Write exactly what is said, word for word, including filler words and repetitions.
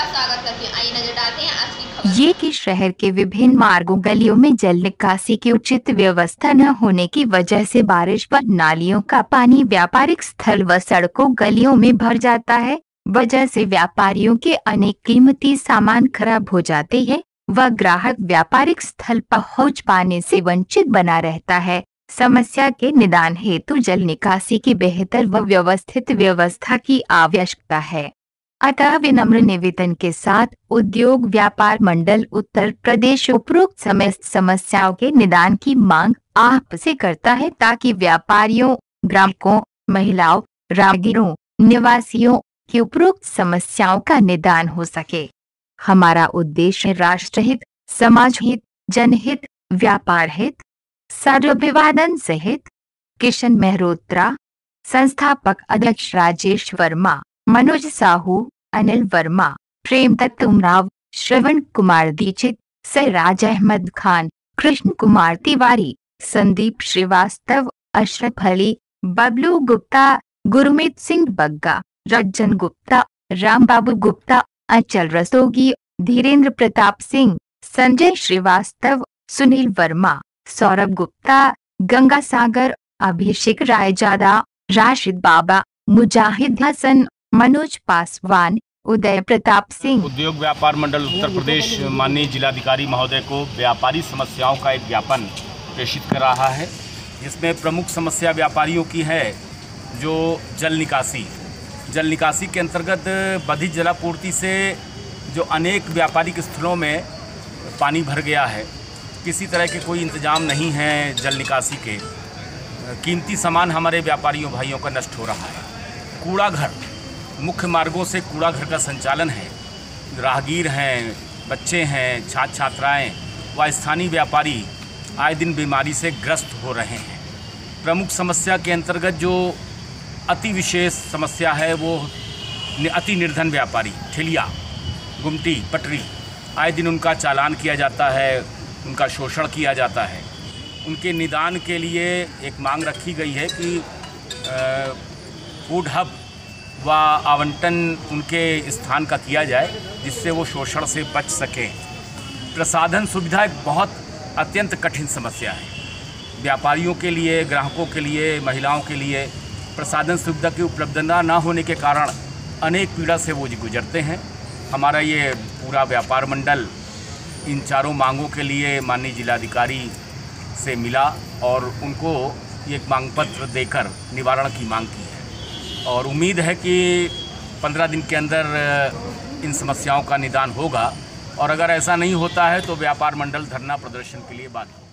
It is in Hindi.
आपका स्वागत करती हूँ। आइए नजर डालते हैं आज की खबर। ये कि शहर के विभिन्न मार्गों गलियों में जल निकासी की उचित व्यवस्था न होने की वजह से बारिश पर नालियों का पानी व्यापारिक स्थल व सड़कों गलियों में भर जाता है। वजह से व्यापारियों के अनेक कीमती सामान खराब हो जाते हैं व ग्राहक व्यापारिक स्थल पहुंच पाने से वंचित बना रहता है। समस्या के निदान हेतु जल निकासी की बेहतर व व्यवस्थित व्यवस्था की आवश्यकता है। अतः विनम्र निवेदन के साथ उद्योग व्यापार मंडल उत्तर प्रदेश उपरोक्त समस्त समस्याओं के निदान की मांग आपसे करता है, ताकि व्यापारियों, ग्राहकों, महिलाओं, राहगीरों, निवासियों की उपरोक्त समस्याओं का निदान हो सके। हमारा उद्देश्य राष्ट्रहित, समाज हित, जनहित, व्यापार हित। सर्वभिवादन सहित किशन मेहरोत्रा, संस्थापक अध्यक्ष राजेश वर्मा, मनोज साहू, अनिल वर्मा, प्रेमदत्त उमराव, श्रवण कुमार दीक्षित, सराज अहमद खान, कृष्ण कुमार तिवारी, संदीप श्रीवास्तव, अशरफ अली, बबलू गुप्ता, गुरमीत सिंह बग्गा, रज्जन गुप्ता, रामबाबू गुप्ता, अचल रस्तोगी, धीरेन्द्र प्रताप सिंह, संजय श्रीवास्तव, सुनील वर्मा, सौरभ गुप्ता, गंगा सागर, अभिषेक रायजादा, राशिद बाबा, मुजाहिद हसन, मनोज पासवान, उदय प्रताप सिंह। उद्योग व्यापार मंडल उत्तर प्रदेश माननीय जिलाधिकारी महोदय को व्यापारी समस्याओं का एक ज्ञापन प्रेषित कर रहा है, जिसमें प्रमुख समस्या व्यापारियों की है जो जल निकासी। जल निकासी के अंतर्गत बाधित जलापूर्ति से जो अनेक व्यापारिक स्थलों में पानी भर गया है, किसी तरह के कोई इंतजाम नहीं है जल निकासी के। कीमती सामान हमारे व्यापारियों भाइयों का नष्ट हो रहा है। कूड़ा घर, मुख्य मार्गों से कूड़ा घर का संचालन है। राहगीर हैं, बच्चे हैं, छात्र छात्राएं व स्थानीय व्यापारी आए दिन बीमारी से ग्रस्त हो रहे हैं। प्रमुख समस्या के अंतर्गत जो अति विशेष समस्या है वो अति निर्धन व्यापारी, ठेलिया, गुमटी, पटरी, आए दिन उनका चालान किया जाता है, उनका शोषण किया जाता है। उनके निदान के लिए एक मांग रखी गई है कि फूड हब व आवंटन उनके स्थान का किया जाए, जिससे वो शोषण से बच सकें। प्रसाधन सुविधा एक बहुत अत्यंत कठिन समस्या है व्यापारियों के लिए, ग्राहकों के लिए, महिलाओं के लिए। प्रसाधन सुविधा की उपलब्धता न होने के कारण अनेक पीड़ा से वो गुजरते हैं। हमारा ये पूरा व्यापार मंडल इन चारों मांगों के लिए माननीय जिलाधिकारी से मिला और उनको ये मांग पत्र देकर निवारण की मांग की है, और उम्मीद है कि पंद्रह दिन के अंदर इन समस्याओं का निदान होगा। और अगर ऐसा नहीं होता है तो व्यापार मंडल धरना प्रदर्शन के लिए बाध्य होगा।